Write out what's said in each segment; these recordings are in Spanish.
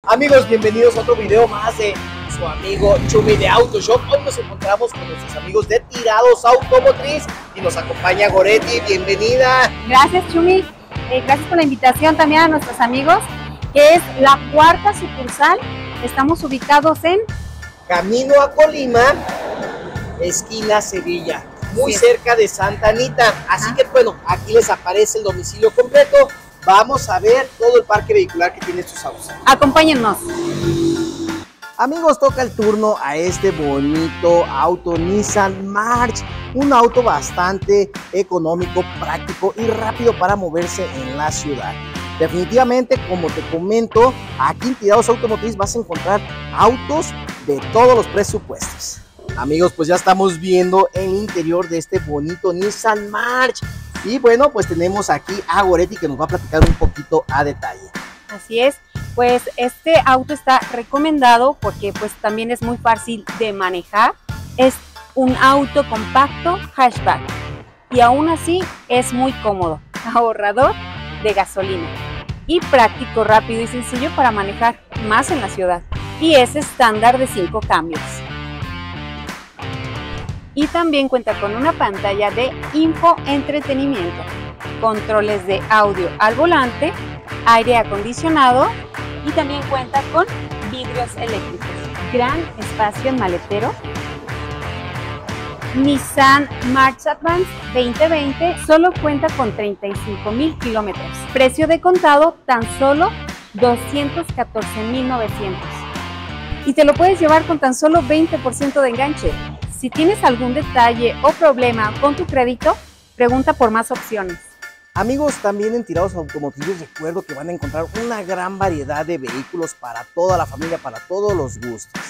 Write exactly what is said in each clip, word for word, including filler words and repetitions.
Amigos, bienvenidos a otro video más de su amigo Chumi de Autoshop. Hoy nos encontramos con nuestros amigos de Tirados Automotriz y nos acompaña Goretti. Bienvenida. Gracias, Chumi. Eh, gracias por la invitación también a nuestros amigos, que es la cuarta sucursal. Estamos ubicados en Camino a Colima, esquina Sevilla, muy sí. cerca de Santa Anita. Así ah. que bueno, aquí les aparece el domicilio completo. Vamos a ver todo el parque vehicular que tiene estos autos. Acompáñennos. Amigos, toca el turno a este bonito auto Nissan March, un auto bastante económico, práctico y rápido para moverse en la ciudad. Definitivamente, como te comento, aquí en Tirados Automotriz vas a encontrar autos de todos los presupuestos. Amigos, pues ya estamos viendo el interior de este bonito Nissan March. Y bueno, pues tenemos aquí a Goretti que nos va a platicar un poquito a detalle. Así es, pues este auto está recomendado porque pues también es muy fácil de manejar. Es un auto compacto hatchback y aún así es muy cómodo, ahorrador de gasolina y práctico, rápido y sencillo para manejar más en la ciudad. Y es estándar de cinco cambios. Y también cuenta con una pantalla de infoentretenimiento, controles de audio al volante, aire acondicionado y también cuenta con vidrios eléctricos. Gran espacio en maletero. Nissan March Advance veinte veinte solo cuenta con treinta y cinco mil kilómetros. Precio de contado tan solo doscientos catorce mil novecientos. Y te lo puedes llevar con tan solo veinte por ciento de enganche. Si tienes algún detalle o problema con tu crédito, pregunta por más opciones. Amigos, también en Tirados Automotrices recuerdo que van a encontrar una gran variedad de vehículos para toda la familia, para todos los gustos.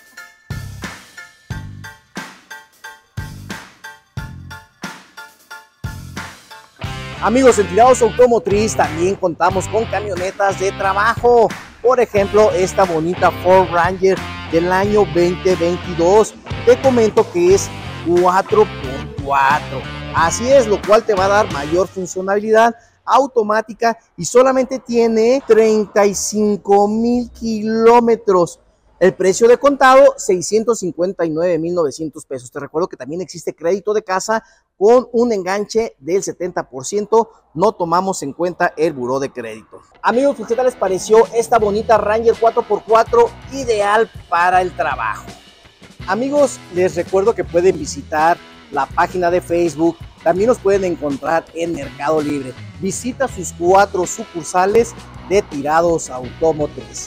Amigos, en Tirados Automotriz también contamos con camionetas de trabajo. Por ejemplo, esta bonita Ford Ranger del año veinte veintidós. Te comento que es cuatro por cuatro. Así es, lo cual te va a dar mayor funcionalidad automática y solamente tiene treinta y cinco mil kilómetros. El precio de contado, seiscientos cincuenta y nueve mil novecientos pesos. Te recuerdo que también existe crédito de casa con un enganche del setenta por ciento. No tomamos en cuenta el buró de crédito. Amigos, ¿qué tal les pareció esta bonita Ranger cuatro por cuatro ideal para el trabajo? Amigos, les recuerdo que pueden visitar la página de Facebook. También nos pueden encontrar en Mercado Libre. Visita sus cuatro sucursales de Tirados Automotriz.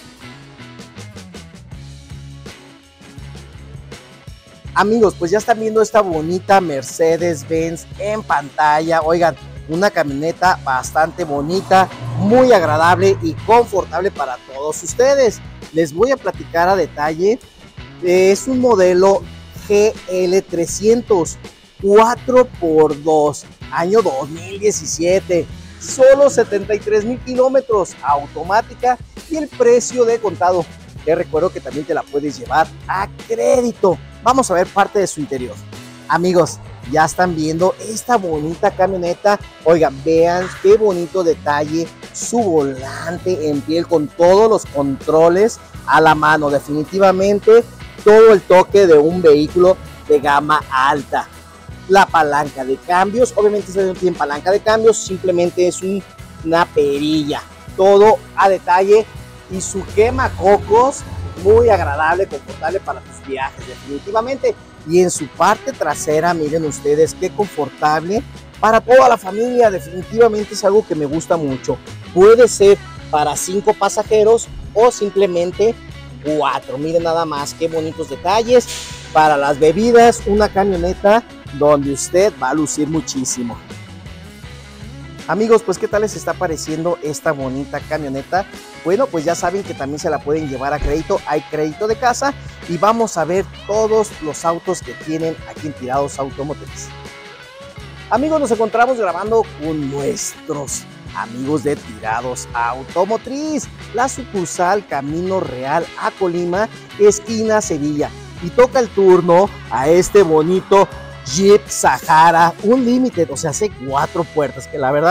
Amigos, pues ya están viendo esta bonita Mercedes-Benz en pantalla. Oigan, una camioneta bastante bonita, muy agradable y confortable para todos ustedes. Les voy a platicar a detalle. Es un modelo G L trescientos, cuatro por dos, año dos mil diecisiete, solo setenta y tres mil kilómetros, automática y el precio de contado. Te recuerdo que también te la puedes llevar a crédito. Vamos a ver parte de su interior. Amigos, ya están viendo esta bonita camioneta. Oigan, vean qué bonito detalle, su volante en piel con todos los controles a la mano. Definitivamente todo el toque de un vehículo de gama alta. La palanca de cambios, obviamente no tiene palanca de cambios, simplemente es un, una perilla. Todo a detalle y su quemacocos muy agradable, confortable para tus viajes, definitivamente. Y en su parte trasera, miren ustedes qué confortable para toda la familia. Definitivamente es algo que me gusta mucho. Puede ser para cinco pasajeros o simplemente cuatro. Miren nada más qué bonitos detalles. Para las bebidas, una camioneta donde usted va a lucir muchísimo. Amigos, pues ¿qué tal les está pareciendo esta bonita camioneta? Bueno, pues ya saben que también se la pueden llevar a crédito. Hay crédito de casa y vamos a ver todos los autos que tienen aquí en Tirados Automotriz. Amigos, nos encontramos grabando con nuestros amigos de Tirados Automotriz, la sucursal Camino Real a Colima, esquina Sevilla. Y toca el turno a este bonito Jeep Sahara Unlimited, o sea, hace cuatro puertas, que la verdad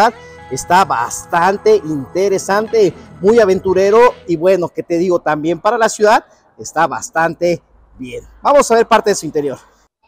está bastante interesante, muy aventurero y bueno, que te digo, también para la ciudad está bastante bien. Vamos a ver parte de su interior.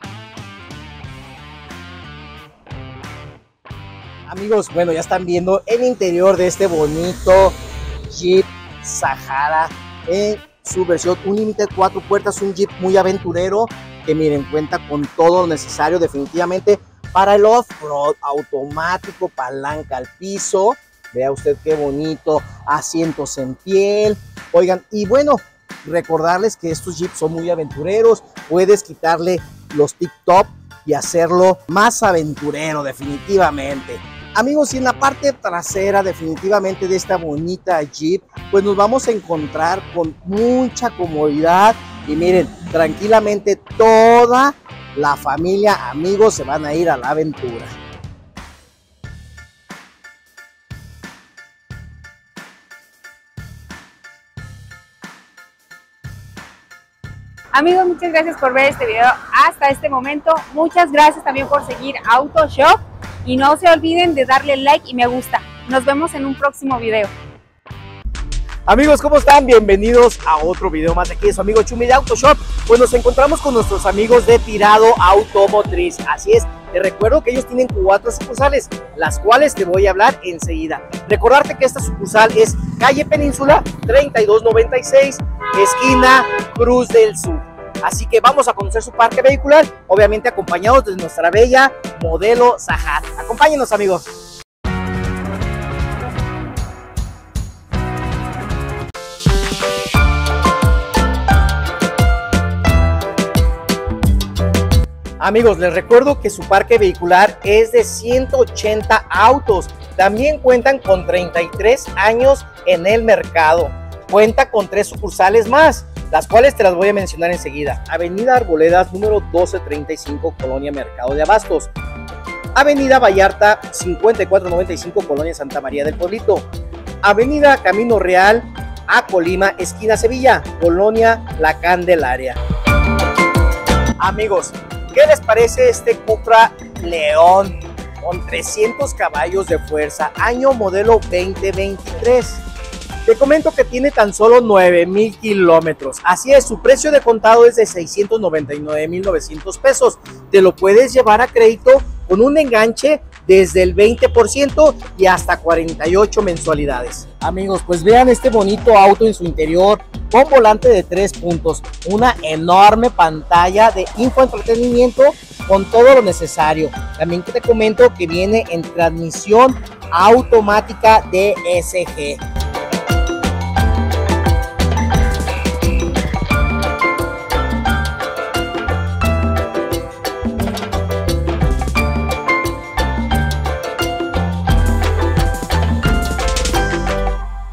Amigos, bueno, ya están viendo el interior de este bonito Jeep Sahara en su versión Unlimited cuatro puertas, un Jeep muy aventurero que miren, cuenta con todo lo necesario definitivamente para el off-road, automático, palanca al piso, vea usted qué bonito, asientos en piel, oigan, y bueno, recordarles que estos Jeeps son muy aventureros, puedes quitarle los tip top y hacerlo más aventurero definitivamente. Amigos, y en la parte trasera definitivamente de esta bonita Jeep, pues nos vamos a encontrar con mucha comodidad y miren, tranquilamente toda la familia, amigos, se van a ir a la aventura. Amigos, muchas gracias por ver este video hasta este momento. Muchas gracias también por seguir Auto Shop. Y no se olviden de darle like y me gusta. Nos vemos en un próximo video. Amigos, ¿cómo están? Bienvenidos a otro video más de aquí de su amigo Chumi de Auto Shop. Pues nos encontramos con nuestros amigos de Tirado Automotriz. Así es, te recuerdo que ellos tienen cuatro sucursales, las cuales te voy a hablar enseguida. Recordarte que esta sucursal es calle Península treinta y dos noventa y seis, esquina Cruz del Sur. Así que vamos a conocer su parque vehicular, obviamente acompañados de nuestra bella modelo Sahara. Acompáñenos, amigos. Amigos, les recuerdo que su parque vehicular es de ciento ochenta autos. También cuentan con treinta y tres años en el mercado. Cuenta con tres sucursales más, las cuales te las voy a mencionar enseguida. Avenida Arboledas, número doce treinta y cinco, Colonia Mercado de Abastos. Avenida Vallarta, cincuenta y cuatro noventa y cinco, Colonia Santa María del Pueblito. Avenida Camino Real a Colima, esquina Sevilla, Colonia La Candelaria. Amigos, ¿qué les parece este Cupra León con trescientos caballos de fuerza, año modelo veinte veintitrés? Te comento que tiene tan solo nueve mil kilómetros. Así es, su precio de contado es de seiscientos noventa y nueve mil novecientos pesos. Te lo puedes llevar a crédito con un enganche desde el veinte por ciento y hasta cuarenta y ocho mensualidades. Amigos, pues vean este bonito auto en su interior con volante de tres puntos, una enorme pantalla de infoentretenimiento con todo lo necesario. También te comento que viene en transmisión automática D S G.